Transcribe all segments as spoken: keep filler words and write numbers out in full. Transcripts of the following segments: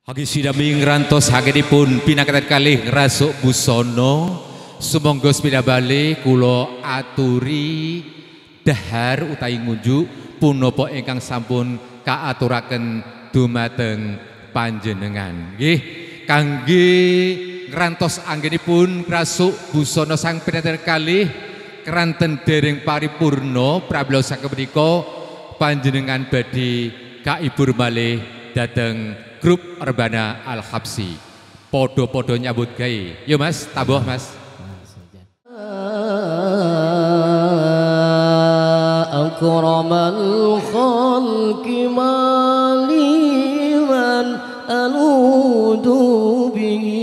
Hagi sidami ngrantos hagenipun pinakaten kalih ngrasuk busana sumangga sepeda bali kula aturi dahar utawi ngunjuk punapa ingkang sampun kaaturaken dumateng panjenengan nggih kangge ngrantos anggenipun ngrasuk busana sang pinakaten kalih keranten dereng paripurna prabla saking menika panjenengan badhe kaibur malih dhateng grup Rebana Al-Habsyi podo-podo nyambut gawe yo mas tabuh mas akramal khalqi maliman aludu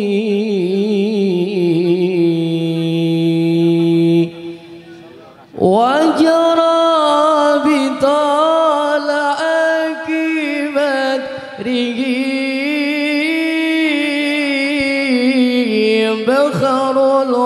bihi wajara bitala akibat rigi بخر